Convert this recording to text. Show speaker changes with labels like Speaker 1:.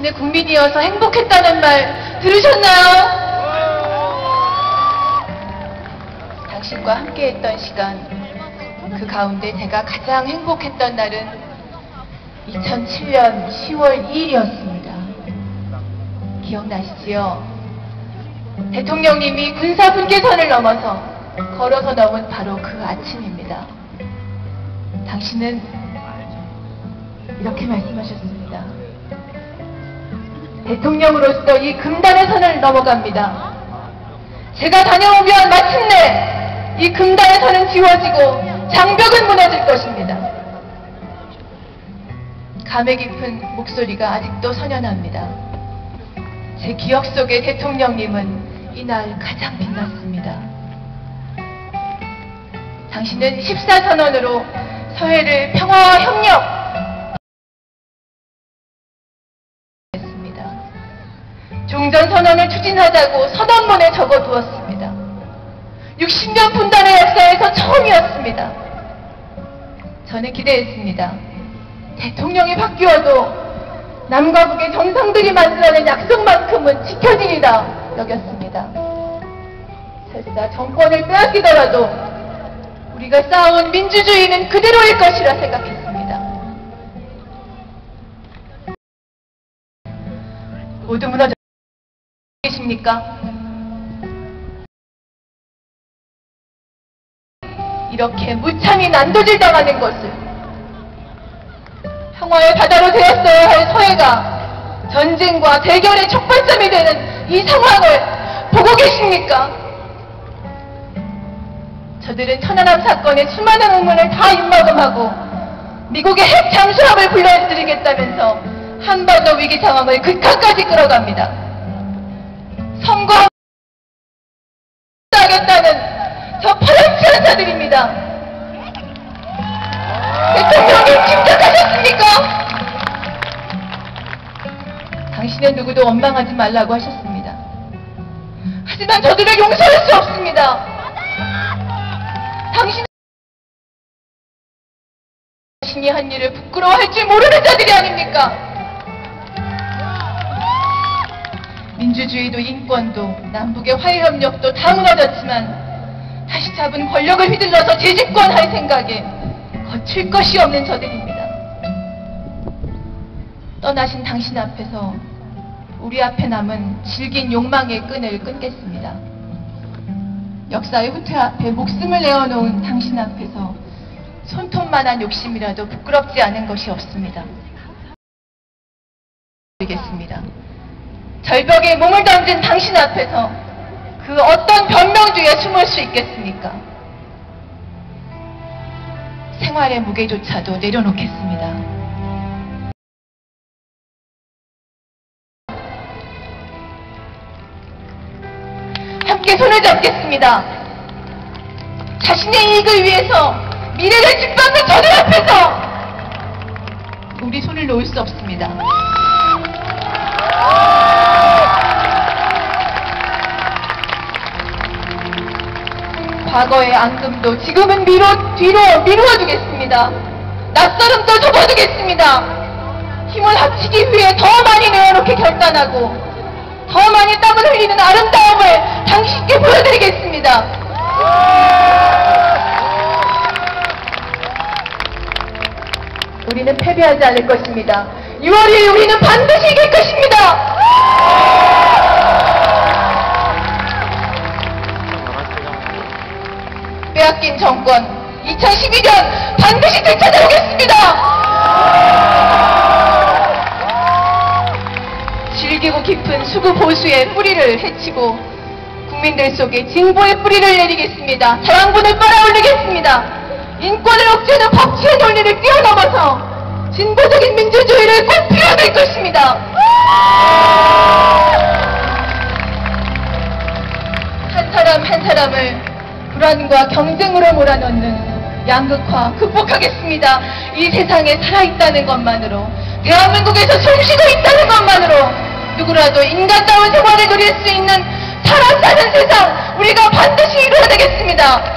Speaker 1: 당신의 국민이어서 행복했다는 말 들으셨나요? 당신과 함께했던 시간, 그 가운데 제가 가장 행복했던 날은 2007년 10월 2일이었습니다. 기억나시지요? 대통령님이 군사분계선을 넘어서 걸어서 넘은 바로 그 아침입니다. 당신은 이렇게 말씀하셨습니다. 대통령으로서 이 금단의 선을 넘어갑니다. 제가 다녀오면 마침내 이 금단의 선은 지워지고 장벽은 무너질 것입니다. 감회 깊은 목소리가 아직도 선연합니다. 제 기억 속의 대통령님은 이날 가장 빛났습니다. 당신은 14선언으로 서해를 평화와 협력 했습니다. 종전선언을 추진하자고 선언문에 적어두었습니다. 60년 분단의 역사에서 처음이었습니다. 저는 기대했습니다. 대통령이 바뀌어도 남과 북의 정상들이 만들어낸 약속만큼은 지켜지리라 여겼습니다. 설사 정권을 빼앗기더라도 우리가 쌓아온 민주주의는 그대로일 것이라 생각했습니다. 모두 무너져 계십니까? 이렇게 무참히 난도질 당하는 것을, 평화의 바다로 되었어야 할 서해가 전쟁과 대결의 촉발점이 되는 이 상황을 보고 계십니까? 저들은 천안함 사건의 수많은 의문을 다 입막음하고 미국의 핵 잠수함을 불러들이겠다면서 한반도 위기 상황을 극한까지 끌어갑니다. 선거하겠다는 저 파렴치한 자들입니다. 대통령님 침착하셨습니까? 당신은 누구도 원망하지 말라고 하셨습니다. 하지만 저들을 용서할 수 없습니다. 당신이 한 일을 부끄러워할 줄 모르는 자들이 아닙니까? 민주주의도 인권도 남북의 화해협력도 다 무너졌지만 다시 잡은 권력을 휘둘러서 재집권할 생각에 거칠 것이 없는 저들입니다. 떠나신 당신 앞에서 우리 앞에 남은 질긴 욕망의 끈을 끊겠습니다. 역사의 후퇴 앞에 목숨을 내어놓은 당신 앞에서 손톱만한 욕심이라도 부끄럽지 않은 것이 없습니다. 드리겠습니다. 절벽에 몸을 던진 당신 앞에서 그 어떤 변명주에 숨을 수 있겠습니까? 생활의 무게조차도 내려놓겠습니다. 함께 손을 잡겠습니다. 자신의 이익을 위해서 미래를 짓밟는 저들 앞에서 우리 손을 놓을 수 없습니다. 과거의 앙금도 지금은 뒤로 미루어두겠습니다. 낯설음도 접어두겠습니다. 힘을 합치기 위해 더 많이 내어놓게 결단하고 더 많이 땀을 흘리는 아름다움을 당신께 보여드리겠습니다. 우리는 패배하지 않을 것입니다. 6월 1일 우리는 반드시 이길 것입니다. 빼앗긴 정권 2012년 반드시 되찾아오겠습니다. 질기고 깊은 수구 보수의 뿌리를 헤치고 국민들 속에 진보의 뿌리를 내리겠습니다. 자양분을 빨아올리겠습니다. 인권을 억제하는 법치의 논리를 뛰어넘어서 진보적인 민주주의를 꼭 피워낼 것입니다. 한 사람 한 사람을 불안과 경쟁으로 몰아넣는 양극화 극복하겠습니다. 이 세상에 살아있다는 것만으로, 대한민국에서 숨쉬고 있다는 것만으로 누구라도 인간다운 생활을 누릴 수 있는 사람 사는 세상 우리가 반드시 이루어내겠습니다.